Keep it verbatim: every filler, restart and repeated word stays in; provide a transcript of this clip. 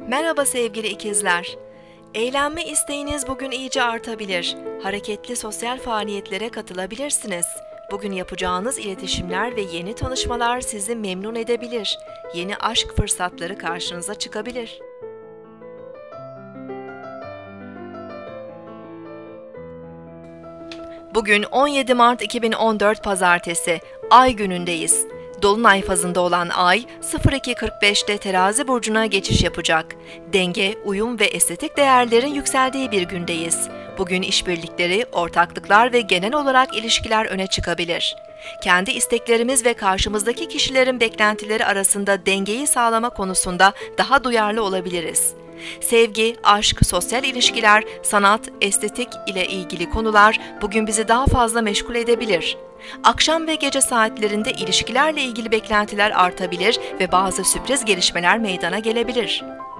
Merhaba sevgili ikizler. Eğlenme isteğiniz bugün iyice artabilir. Hareketli sosyal faaliyetlere katılabilirsiniz. Bugün yapacağınız iletişimler ve yeni tanışmalar sizi memnun edebilir. Yeni aşk fırsatları karşınıza çıkabilir. Bugün on yedi Mart iki bin on dört Pazartesi, Ay günündeyiz. Dolunay fazında olan Ay, sıfır iki kırk beşte Terazi burcuna geçiş yapacak. Denge, uyum ve estetik değerlerin yükseldiği bir gündeyiz. Bugün işbirlikleri, ortaklıklar ve genel olarak ilişkiler öne çıkabilir. Kendi isteklerimiz ve karşımızdaki kişilerin beklentileri arasında dengeyi sağlama konusunda daha duyarlı olabiliriz. Sevgi, aşk, sosyal ilişkiler, sanat, estetik ile ilgili konular bugün bizi daha fazla meşgul edebilir. Akşam ve gece saatlerinde ilişkilerle ilgili beklentiler artabilir ve bazı sürpriz gelişmeler meydana gelebilir.